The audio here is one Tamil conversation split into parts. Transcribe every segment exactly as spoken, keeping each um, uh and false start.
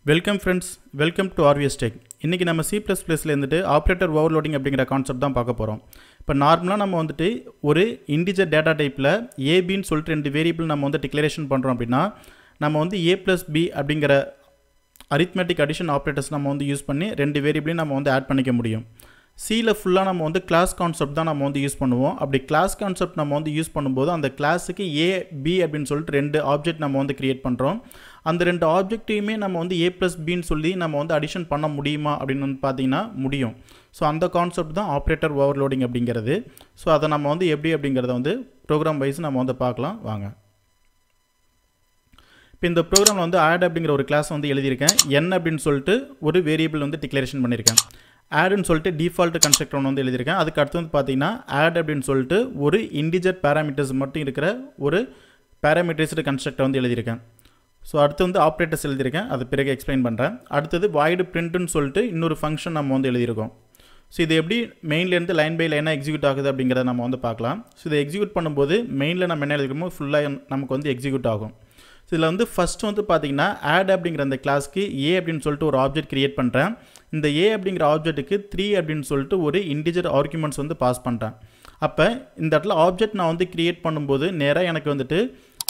Welcome friends, welcome to R V S Tech. இன்றைக்கி நம்ம C plus plusல இருந்துட்டு ஆப்ரேட்டர் ஓவர்லோடிங் அப்படிங்கிற கான்செப்ட் தான் பார்க்க போகிறோம். இப்போ நார்மலாக நம்ம வந்துட்டு ஒரு இன்டிஜர் டேட்டா டைப்பில் ஏபின்னு சொல்லிட்டு ரெண்டு வேரியபிள் நம்ம வந்து டிக்ளரேஷன் பண்ணுறோம் அப்படின்னா நம்ம வந்து ஏ ப்ளஸ் பி அப்படிங்கிற அரித்மெட்டிக் அடிஷன் ஆப்ரேட்டர்ஸ் நம்ம வந்து யூஸ் பண்ணி ரெண்டு வேரியபிளையும் நம்ம வந்து ஆட் பண்ணிக்க முடியும். சியில் ஃபுல்லாக நம்ம வந்து கிளாஸ் கான்செப்ட் தான் நம்ம வந்து யூஸ் பண்ணுவோம். அப்படி கிளாஸ் கான்செப்ட் நம்ம வந்து யூஸ் பண்ணும்போது அந்த கிளாஸுக்கு ஏ பி அப்படின்னு சொல்லிட்டு ரெண்டு ஆப்ஜெக்ட் நம்ம வந்து கிரியேட் பண்ணுறோம். அந்த ரெண்டு ஆப்ஜெக்டையுமே நம்ம வந்து ஏ ப்ளஸ் பின்னு சொல்லி நம்ம வந்து அடிஷன் பண்ண முடியுமா அப்படின்னு வந்து பார்த்தீங்கன்னா முடியும். ஸோ அந்த கான்செப்ட் தான் ஆப்ரேட்டர் ஓவர்லோடிங் அப்படிங்கிறது. ஸோ அதை நம்ம வந்து எப்படி அப்படிங்கிறத வந்து ப்ரோக்ராம் வைஸ் நம்ம வந்து பார்க்கலாம் வாங்க. இப்போ இந்த ப்ரோக்ராமில் வந்து ஆட் அப்படிங்கிற ஒரு கிளாஸ் வந்து எழுதியிருக்கேன். என் அப்படின்னு சொல்லிட்டு ஒரு வேரியபிள் வந்து டிக்ளரேஷன் பண்ணியிருக்கேன். ஆட்னு சொல்லிட்டு டிஃபால்ட் கன்ஸ்ட்ரக்டர் ஒன்று வந்து எழுதியிருக்கேன். அதுக்கு அடுத்து வந்து பார்த்தீங்கன்னா ஆட் அப்படின்னு சொல்லிட்டு ஒரு இன்டிஜர் பேராமீட்டர்ஸ் மட்டும் இருக்கிற ஒரு பேராமீட்டர்ஸ்டு கன்ஸ்ட்ரக்டர் வந்து எழுதியிருக்கேன். ஸோ அடுத்து வந்து ஆப்ரேட்டர்ஸ் எழுதியிருக்கேன், அது பிறகு எக்ஸ்பிளைன் பண்ணுறேன். அடுத்தது வாய்டு பிரிண்ட்னு சொல்லிட்டு இன்னொரு ஃபங்க்ஷன் நம்ம வந்து எழுதியிருக்கோம். ஸோ இது எப்படி மெயின்லேருந்து லைன் பை லைனாக எக்ஸிக்யூட் ஆகுது அப்படிங்கிறத நம்ம வந்து பார்க்கலாம். ஸோ இதை எக்ஸிக்யூட் பண்ணும்போது மெயினில் நம்ம என்ன எழுதிக்கிறோமோ ஃபுல்லாக நமக்கு வந்து எக்ஸிக்யூட் ஆகும். ஸோ இதில் வந்து ஃபஸ்ட் வந்து பார்த்தீங்கன்னா ஆட் அப்படிங்கிற அந்த கிளாஸ்க்கு ஏ அப்படின்னு சொல்லிட்டு ஒரு ஆப்ஜெக்ட் கிரியேட் பண்ணுறேன். இந்த ஏ அப்படிங்கிற ஆப்ஜெக்ட்டுக்கு த்ரீ அப்படின்னு சொல்லிட்டு ஒரு இன்டிஜர் ஆர்குமெண்ட்ஸ் வந்து பாஸ் பண்ணுறேன். அப்போ இந்த இடத்துல ஆப்ஜெக்ட் நான் வந்து கிரியேட் பண்ணும்போது நேராக எனக்கு வந்துட்டு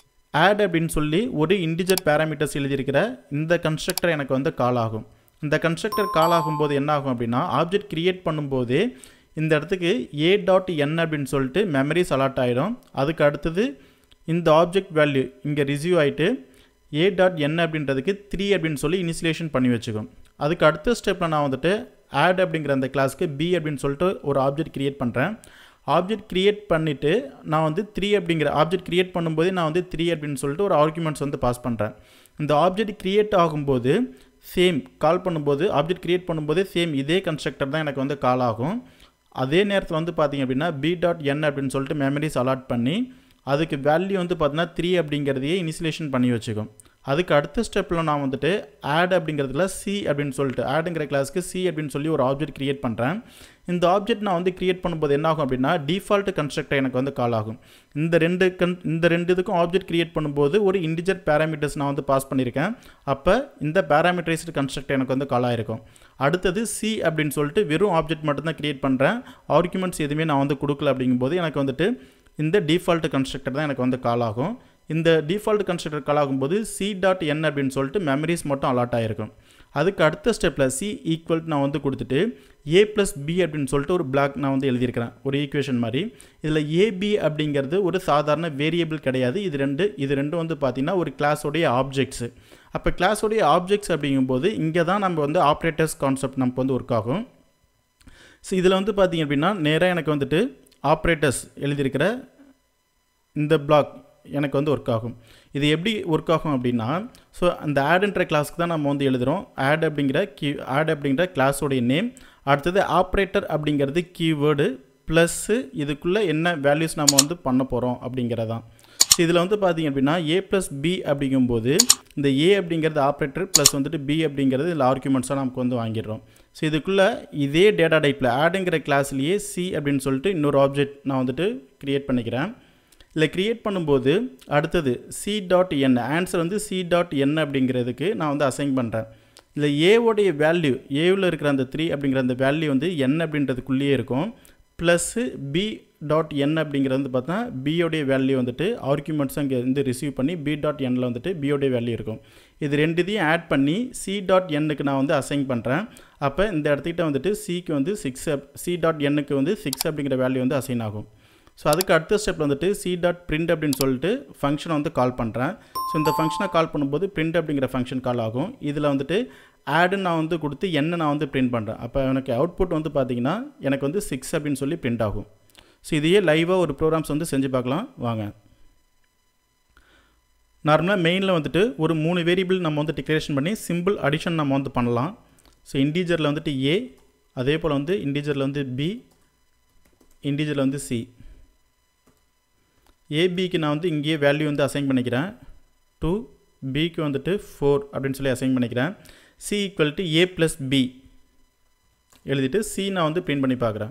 ஆட் அப்படின்னு சொல்லி ஒரு இன்டிஜர் பேராமீட்டர்ஸ் எழுதியிருக்கிற இந்த கன்ஸ்ட்ரக்டர் எனக்கு வந்து கால் ஆகும். இந்த கன்ஸ்ட்ரக்டர் கால் ஆகும்போது என்ன ஆகும் அப்படின்னா ஆப்ஜெக்ட் கிரியேட் பண்ணும்போது இந்த இடத்துக்கு ஏ டாட் என் அப்படின்னு சொல்லிட்டு மெமரிஸ் அலாட் ஆகிடும். அதுக்கு அடுத்தது இந்த ஆப்ஜெக்ட் வேல்யூ இங்கே ரிசீவ் ஆகிட்டு ஏ டாட் என் அப்படின்றதுக்கு த்ரீ அப்படின்னு சொல்லி இனிஷியலேஷன் பண்ணி வச்சுக்கும். அதுக்கு அடுத்த ஸ்டெப்பில் நான் வந்துட்டு ஆட் அப்படிங்கிற அந்த கிளாஸ்க்கு பி அப்படின்னு சொல்லிட்டு ஒரு ஆப்ஜெக்ட் கிரியேட் பண்ணுறேன். ஆப்ஜெக்ட் கிரியேட் பண்ணிவிட்டு நான் வந்து த்ரீ அப்படிங்கிற ஆப்ஜெக்ட் கிரியேட் பண்ணும்போதே நான் வந்து த்ரீ அப்படின்னு சொல்லிட்டு ஒரு ஆர்குமெண்ட்ஸ் வந்து பாஸ் பண்ணுறேன். இந்த ஆப்ஜெக்ட் கிரியேட் ஆகும்போது சேம் கால் பண்ணும்போது ஆப்ஜெக்ட் கிரியேட் பண்ணும்போதே சேம் இதே கன்ஸ்ட்ரக்டர் தான் எனக்கு வந்து கால் ஆகும். அதே நேரத்தில் வந்து பார்த்திங்க அப்படின்னா பி டாட் என் அப்படின்னு சொல்லிட்டு மெமரிஸ் அலாட் பண்ணி அதுக்கு வேல்யூ வந்து பார்த்தீங்கன்னா த்ரீ அப்படிங்கிறதையே இனிஷியலேஷன் பண்ணி வச்சுக்கும். அதுக்கு அடுத்த ஸ்டெப்பில் நான் வந்துட்டு ஆட் அப்படிங்கிறதுல சி அப்படின்னு சொல்லிட்டு ஆடுங்கிற கிளாஸ்க்கு சி அப்படின்னு சொல்லி ஒரு ஆப்ஜெக்ட் கிரியேட் பண்ணுறேன். இந்த ஆப்ஜெக்ட் நான் வந்து கிரியேட் பண்ணும்போது என்ன ஆகும் அப்படின்னா டிஃபால்ட் கன்ஸ்ட்ரக்டர் எனக்கு வந்து கால் ஆகும். இந்த ரெண்டு கன் இந்த ரெண்டு இதுக்கும் ஆப்ஜெக்ட் கிரியேட் பண்ணும்போது ஒரு இன்டிஜர் பேராமீட்டர்ஸ் நான் வந்து பாஸ் பண்ணியிருக்கேன். அப்போ இந்த பேராமீட்டரைஸ்டு கன்ஸ்ட்ரக்டர் எனக்கு வந்து கால் ஆகிருக்கும். அடுத்தது சி அப்படின்னு சொல்லிட்டு வெறும் ஆப்ஜெக்ட் மட்டும்தான் கிரியேட் பண்ணுறேன். ஆர்குமெண்ட்ஸ் எதுவுமே நான் வந்து கொடுக்கல அப்படிங்கும்போது எனக்கு வந்துட்டு இந்த டிஃபால்ட் கன்ஸ்ட்ரக்டர் தான் எனக்கு வந்து கால் ஆகும். இந்த டிஃபால்ட் கன்ஸ்ட்ரக்டர் கால் ஆகும்போது சி டாட் என் அப்படின்னு சொல்லிட்டு மெமரிஸ் மட்டும் அலாட் ஆகிருக்கும். அதுக்கு அடுத்த ஸ்டெப்பில் சி ஈக்குவல் நான் வந்து கொடுத்துட்டு ஏ ப்ளஸ் பி அப்படின்னு சொல்லிட்டு ஒரு பிளாக் நான் வந்து எழுதியிருக்கிறேன், ஒரு ஈக்குவேஷன் மாதிரி. இதில் ஏபி அப்படிங்கிறது ஒரு சாதாரண வேரியபிள் கிடையாது. இது ரெண்டு இது ரெண்டும் வந்து பார்த்திங்கன்னா ஒரு கிளாஸோடைய ஆப்ஜெக்ட்ஸு. அப்போ கிளாஸோடைய ஆப்ஜெக்ட்ஸ் அப்படிங்கும்போது இங்கே தான் நம்ம வந்து ஆப்ரேட்டர்ஸ் கான்செப்ட் நமக்கு வந்து ஒர்க் ஆகும். ஸோ இதில் வந்து பார்த்திங்க அப்படின்னா நேராக எனக்கு வந்துட்டு ஆப்ரேட்டர்ஸ் எழுதியிருக்கிற இந்த பிளாக் எனக்கு வந்து ஒர்க் ஆகும். இது எப்படி ஒர்க் ஆகும் அப்படின்னா ஸோ அந்த ஆட்ன்ற கிளாஸ்க்கு தான் நம்ம வந்து எழுதுகிறோம். ஆட் அப்படிங்கிற கீ ஆட் அப்படிங்கிற கிளாஸோடைய நேம், அடுத்தது ஆப்ரேட்டர் அப்படிங்கிறது கீவேர்டு ப்ளஸ்ஸு இதுக்குள்ளே என்ன வேல்யூஸ் நம்ம வந்து பண்ண போகிறோம் அப்படிங்கிறதான். ஸோ இதில் வந்து பார்த்திங்க அப்படின்னா ஏ ப்ளஸ் பி அப்படிங்கும்போது இந்த ஏ அப்படிங்கிறது ஆப்ரேட்டர் ப்ளஸ் வந்துட்டு பி அப்படிங்கிறது இதில் ஆர்குமெண்ட்ஸாக நமக்கு வந்து வாங்கிடுறோம். ஸோ இதுக்குள்ளே இதே டேட்டா டைப்பில் ஆடுங்கிற கிளாஸ்லேயே சி அப்படின்னு சொல்லிட்டு இன்னொரு ஆப்ஜெக்ட் நான் வந்துட்டு க்ரியேட் பண்ணிக்கிறேன். இல்லை க்ரியேட் பண்ணும்போது அடுத்தது சி டாட் என் ஆன்சர் வந்து சி டாட் என் அப்படிங்கிறதுக்கு நான் வந்து அசைன் பண்ணுறேன். இல்லை ஏவோடைய வேல்யூ ஏவில் இருக்கிற அந்த த்ரீ அப்படிங்கிற அந்த வேல்யூ வந்து என் அப்படின்றதுக்குள்ளேயே இருக்கும். ப்ளஸ்ஸு பி டாட் என் அப்படிங்கிறது வந்து பார்த்தா பியோடைய வேல்யூ வந்துட்டு ஆர்குமெண்ட்ஸ் அங்கே வந்து ரிசீவ் பண்ணி பி டாட் எண்ணில் வந்துட்டு பியோடைய வேல்யூ இருக்கும். இது ரெண்டுத்தையும் ஆட் பண்ணி சி டாட் எண்ணுக்கு நான் வந்து அசைன் பண்ணுறேன். அப்போ இந்த இடத்துக்கிட்ட வந்துட்டு சிக்கு வந்து சிக்ஸ் சி டாட் எண்ணுக்கு வந்து சிக்ஸ் அப்படிங்கிற வேல்யூ வந்து அசைன் ஆகும். ஸோ அதுக்கு அடுத்த ஸ்டெப்பில் வந்துட்டு சி டாட் பிரிண்ட் அப்படின்னு சொல்லிட்டு ஃபங்க்ஷனை வந்து கால் பண்ணுறேன். ஸோ இந்த ஃபங்க்ஷனை கால் பண்ணும்போது பிரிண்ட் அப்படிங்கிற ஃபங்க்ஷன் கால் ஆகும். இதில் வந்துட்டு ஆடுன்னு நான் வந்து கொடுத்து என்ன நான் வந்து பிரிண்ட் பண்ணுறேன். அப்போ எனக்கு அவுட்புட் வந்து பார்த்திங்கன்னா எனக்கு வந்து சிக்ஸ் அப்படின்னு சொல்லி பிரிண்ட் ஆகும். ஸோ இதையே லைவாக ஒரு ப்ரோக்ராம்ஸ் வந்து செஞ்சு பார்க்கலாம் வாங்க. நார்மலாக மெயினில் வந்துட்டு ஒரு மூணு வேரியபிள் நம்ம வந்து டிக்ளரேஷன் பண்ணி சிம்பிள் அடிஷன் நம்ம வந்து பண்ணலாம். ஸோ இன்டீஜரில் வந்துட்டு ஏ, அதே போல் வந்து இன்டீஜரில் வந்து பி, இன்டீஜரில் வந்து சி. ஏபிக்கு நான் வந்து இங்கேயே வேல்யூ வந்து அசைன் பண்ணிக்கிறேன் டூ, பிக்கு வந்துட்டு ஃபோர் அப்படின்னு சொல்லி அசைன் பண்ணிக்கிறேன். C equal to A plus B எழுதிட்டு சி நான் வந்து பிரிண்ட் பண்ணி பார்க்குறேன்.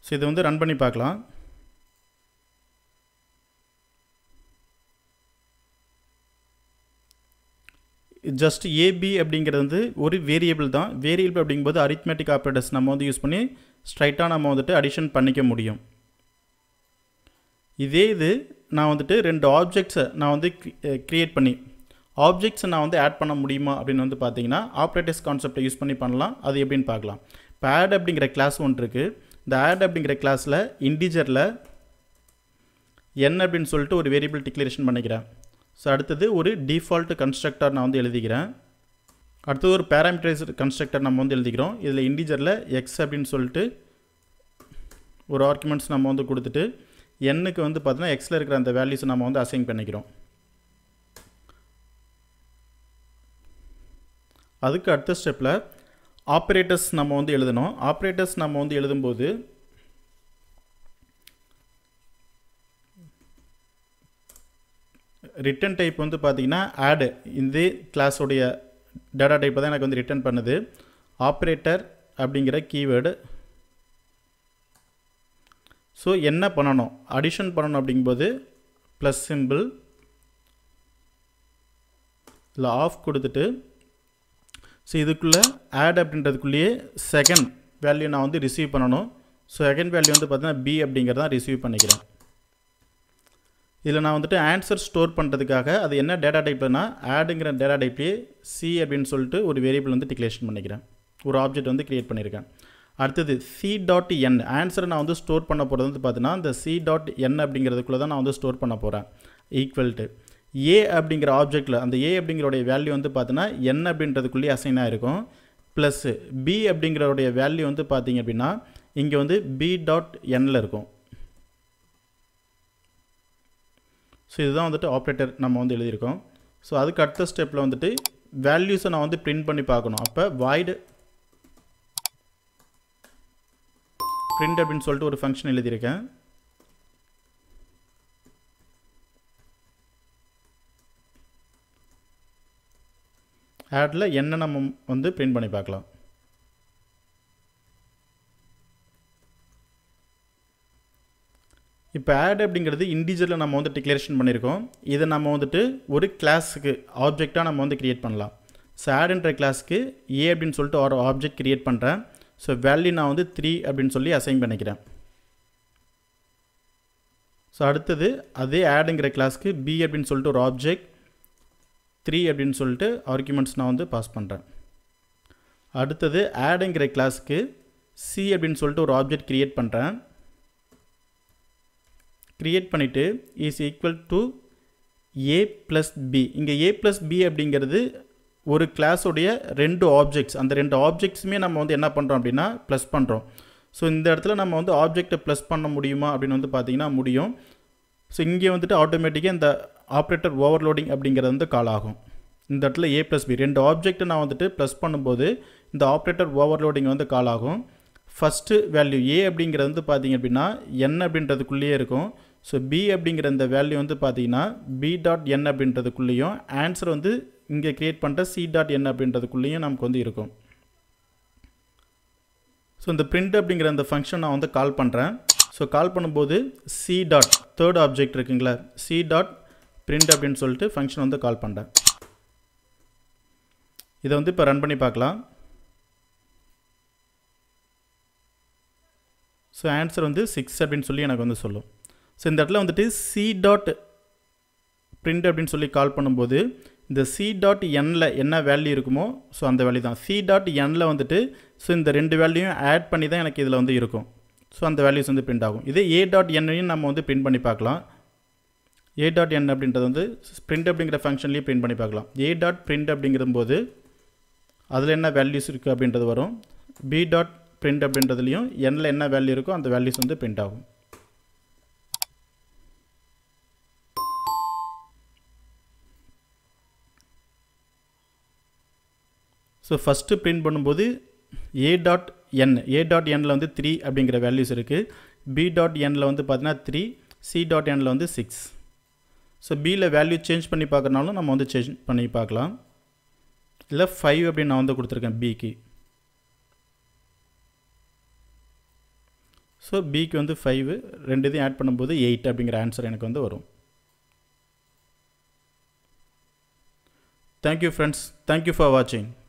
ஸோ இதை வந்து ரன் பண்ணி பார்க்கலாம். ஜஸ்ட் ஏபி அப்படிங்கிறது வந்து ஒரு வேரியபிள் தான். வேரியபிள் அப்படிங்கும்போது அரித்மெட்டிக் ஆப்ரேட்டர்ஸ் நம்ம வந்து யூஸ் பண்ணி ஸ்ட்ரைட்டாக நம்ம வந்துட்டு அடிஷன் பண்ணிக்க முடியும். இதே இது நான் வந்துட்டு ரெண்டு ஆப்ஜெக்ட்ஸை நான் வந்து க்ரியேட் பண்ணி ஆப்ஜெக்ட்ஸை நான் வந்து ஆட் பண்ண முடியுமா அப்படின்னு வந்து பார்த்தீங்கன்னா ஆப்ரேட்டர்ஸ் கான்செப்டை யூஸ் பண்ணி பண்ணலாம். அது எப்படின்னு பார்க்கலாம். இப்போ ஆட் அப்படிங்கிற கிளாஸ் ஒன்று இருக்குது. இந்த ஆட் அப்படிங்கிற கிளாஸில் இன்டிஜரில் n அப்படின்னு சொல்லிட்டு ஒரு வேரியபிள் டிக்ளரேஷன் பண்ணிக்கிறேன். ஸோ அடுத்தது ஒரு டிஃபால்ட் கன்ஸ்ட்ரக்டர் நான் வந்து எழுதிக்கிறேன். அடுத்தது ஒரு பேராமீட்டரைஸ்டு கன்ஸ்ட்ரக்டர் நம்ம வந்து எழுதிக்கிறோம். இதில் இன்டிஜரில் எக்ஸ் அப்படின்னு சொல்லிட்டு ஒரு ஆர்குமெண்ட்ஸ் நம்ம வந்து கொடுத்துட்டு எண்ணுக்கு வந்து பார்த்தீங்கன்னா எக்ஸில் இருக்கிற அந்த வேல்யூஸை நம்ம வந்து அசைன் பண்ணிக்கிறோம். அதுக்கு அடுத்த ஸ்டெப்பில் ஆப்ரேட்டர்ஸ் நம்ம வந்து எழுதணும். ஆப்ரேட்டர்ஸ் நம்ம வந்து எழுதும்போது ரிட்டன் டைப் வந்து பார்த்தீங்கன்னா ஆட் இந்த கிளாஸோடைய டேட்டா டைப்பை தான் எனக்கு வந்து ரிட்டன் பண்ணுது. ஆப்ரேட்டர் அப்படிங்கிற கீவேர்டு. ஸோ என்ன பண்ணணும், அடிஷன் பண்ணணும் அப்படிங்கும்போது ப்ளஸ் சிம்பிள் இல்லை ஆஃப் கொடுத்துட்டு ஸோ இதுக்குள்ளே ஆட் அப்படின்றதுக்குள்ளேயே செகண்ட் வேல்யூ நான் வந்து ரிசீவ் பண்ணணும். ஸோ செகண்ட் வேல்யூ வந்து பார்த்தீங்கன்னா பி அப்படிங்கிறதான் ரிசீவ் பண்ணிக்கிறேன். இதில் நான் வந்துட்டு ஆன்சர் ஸ்டோர் பண்ணுறதுக்காக அது என்ன டேட்டா டைப்னா ஆடுங்கிற டேட்டா டைப்லேயே சி அப்படின்னு சொல்லிட்டு ஒரு வேரியபிள் வந்து டிக்ளரேஷன் பண்ணிக்கிறேன். ஒரு ஆப்ஜெக்ட் வந்து க்ரியேட் பண்ணியிருக்கேன். அடுத்தது சி டாட் என் ஆன்சரை நான் வந்து ஸ்டோர் பண்ண போகிறது வந்து பார்த்தீங்கன்னா இந்த சி டாட் என் அப்படிங்கிறதுக்குள்ளே தான் நான் வந்து ஸ்டோர் பண்ண போகிறேன். ஈக்குவல் டு ஏ அப்படிங்கிற ஆப்ஜெக்டில் அந்த ஏ அப்படிங்கிறோடைய வேல்யூ வந்து பார்த்தீங்கன்னா என் அப்படின்றதுக்குள்ளேயே அசைன் ஆகிருக்கும். ப்ளஸ் பி அப்படிங்கிறோடைய வேல்யூ வந்து பார்த்தீங்க அப்படின்னா இங்கே வந்து பி டாட் என்னில் இருக்கும். ஸோ இதுதான் வந்துட்டு ஆப்ரேட்டர் நம்ம வந்து எழுதியிருக்கோம். ஸோ அதுக்கு அடுத்த ஸ்டெப்பில் வந்துட்டு வேல்யூஸை நான் வந்து பிரிண்ட் பண்ணி பார்க்கணும். அப்போ வாய்டு பிரிண்ட் அப்படின்னு சொல்லிட்டு ஒரு ஃபங்க்ஷன் எழுதியிருக்கேன். ஆடில் என்ன நம்ம வந்து பிரிண்ட் பண்ணி பார்க்கலாம். இப்போ ஆட் அப்படிங்கிறது இன்டிஜரில் நம்ம வந்து டிக்ளரேஷன் பண்ணியிருக்கோம். இதை நம்ம வந்துட்டு ஒரு கிளாஸுக்கு ஆப்ஜெக்டாக நம்ம வந்து க்ரியேட் பண்ணலாம். ஸோ ஆடுன்ற கிளாஸுக்கு ஏ அப்படின்னு சொல்லிட்டு ஒரு ஆப்ஜெக்ட் க்ரியேட் பண்ணுறேன். ஸோ வேல்யூ நான் வந்து த்ரீ அப்படின்னு சொல்லி அசைன் பண்ணிக்கிறேன். ஸோ அடுத்தது அதே ஆடுங்கிற கிளாஸுக்கு பி அப்படின்னு சொல்லிட்டு ஒரு ஆப்ஜெக்ட் த்ரீ அப்படின்னு சொல்லிட்டு ஆர்குமெண்ட்ஸ் நான் வந்து பாஸ் பண்ணுறேன். அடுத்தது ஆடுங்கிற கிளாஸுக்கு சி அப்படின்னு சொல்லிட்டு ஒரு ஆப்ஜெக்ட் க்ரியேட் பண்ணுறேன். க்ரியேட் பண்ணிவிட்டு is equal to A plus B. இங்கே ஏ ப்ளஸ் பி அப்படிங்கிறது ஒரு கிளாஸோடைய ரெண்டு ஆப்ஜெக்ட்ஸ். அந்த ரெண்டு ஆப்ஜெக்ட்ஸுமே நம்ம வந்து என்ன பண்ணுறோம் அப்படின்னா ப்ளஸ் பண்ணுறோம். ஸோ இந்த இடத்துல நம்ம வந்து ஆப்ஜெக்டை ப்ளஸ் பண்ண முடியுமா அப்படின்னு வந்து பார்த்திங்கன்னா முடியும். ஸோ இங்கே வந்துட்டு ஆட்டோமேட்டிக்காக இந்த ஆப்ரேட்டர் ஓவர்லோடிங் அப்படிங்கிறது வந்து கால் ஆகும். இந்த இடத்துல ஏ ப்ளஸ் பி ரெண்டு ஆப்ஜெக்ட்டை நான் வந்துட்டு ப்ளஸ் பண்ணும்போது இந்த ஆப்ரேட்டர் ஓவர்லோடிங் வந்து கால் ஆகும். ஃபஸ்ட்டு வேல்யூ ஏ அப்படிங்கிறது வந்து பார்த்திங்க அப்படின்னா என் அப்படின்றதுக்குள்ளேயே இருக்கும். ஸோ பி அப்படிங்கிற இந்த வேல்யூ வந்து பார்த்திங்கன்னா பி டாட் என் அப்படின்றதுக்குள்ளேயும் ஆன்சர் வந்து இங்கே க்ரியேட் பண்ணுற சி டாட் என் அப்படின்றதுக்குள்ளேயும் நமக்கு வந்து இருக்கும். ஸோ இந்த பிரிண்ட் அப்படிங்கிற அந்த ஃபங்க்ஷன் நான் வந்து கால் பண்ணுறேன். ஸோ கால் பண்ணும்போது சி டாட் தேர்ட் ஆப்ஜெக்ட் இருக்குங்களா சி டாட் பிரிண்ட் அப்படின்னு சொல்லிட்டு ஃபங்க்ஷன் வந்து கால் பண்ணுறேன். இதை வந்து இப்போ ரன் பண்ணி பார்க்கலாம். ஸோ ஆன்சர் வந்து சிக்ஸ் அப்படின்னு சொல்லி எனக்கு வந்து சொல்லும். ஸோ இந்த இடத்துல வந்துட்டு சி டாட் பிரிண்ட் அப்படின்னு சொல்லி கால் பண்ணும்போது இந்த சி டாட் என்னில் என்ன வேல்யூ இருக்குமோ ஸோ அந்த வேல்யூ தான் சி டாட் என்னில் வந்துட்டு ஸோ இந்த ரெண்டு வேல்யூயும் ஆட் பண்ணி தான் எனக்கு இதில் வந்து இருக்கும். ஸோ அந்த வேல்யூஸ் வந்து பிரிண்ட் ஆகும். இதே ஏ டாட் என்னையும் நம்ம வந்து பிரிண்ட் பண்ணி பார்க்கலாம். ஏ டாட் என் அப்படின்றது வந்து பிரிண்ட் அப்படிங்கிற ஃபங்க்ஷன்லேயே பிரிண்ட் பண்ணி பார்க்கலாம். ஏ டாட் பிரிண்ட் அப்படிங்கிற போது அதில் என்ன வேல்யூஸ் இருக்குது அப்படின்றது வரும். பி டாட் பிரிண்ட் அப்படின்றதுலையும் எண்ணில் என்ன வேல்யூ இருக்கோ அந்த வேல்யூஸ் வந்து பிரிண்ட் ஆகும். ஸோ ஃபஸ்ட்டு பிரிண்ட் பண்ணும்போது A dot N A dot எனில் வந்து த்ரீ அப்படிங்கிற வேல்யூஸ் இருக்குது. பி டாட் எனில் வந்து பார்த்தீங்கன்னா த்ரீ, சி டாட் எனில் வந்து சிக்ஸ். ஸோ பியில் வேல்யூ சேஞ்ச் பண்ணி பார்க்குறனாலும் நம்ம வந்து சேஞ்ச் பண்ணி பார்க்கலாம். இல்லை ஃபைவ் அப்படின்னு நான் வந்து கொடுத்துருக்கேன் பிக்கு. ஸோ பிக்கு வந்து ஃபைவ், ரெண்டு இதையும் ஆட் பண்ணும்போது எயிட் அப்படிங்கிற ஆன்சர் எனக்கு வந்து வரும். தேங்க்யூ ஃப்ரெண்ட்ஸ், தேங்க்யூ ஃபார் வாட்சிங்.